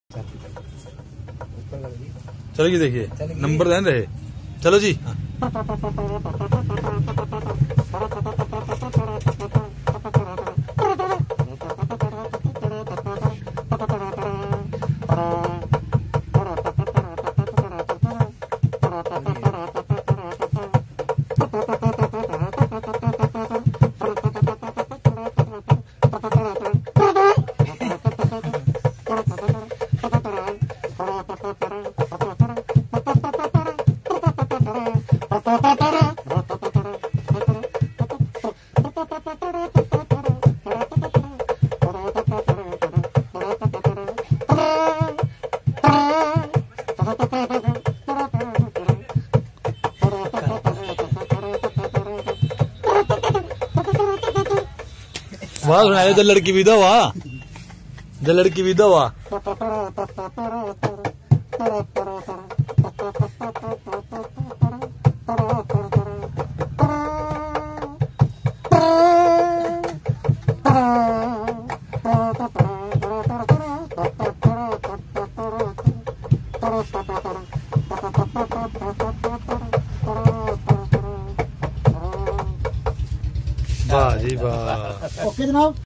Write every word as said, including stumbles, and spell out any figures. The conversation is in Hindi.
चलो जी देखिए नंबर ध्यान रहे। चलो जी वाह सुनाया जल लड़की भी दो वाह जल लड़की भी दो वाह। वाह जी वाह। ओके जनाब।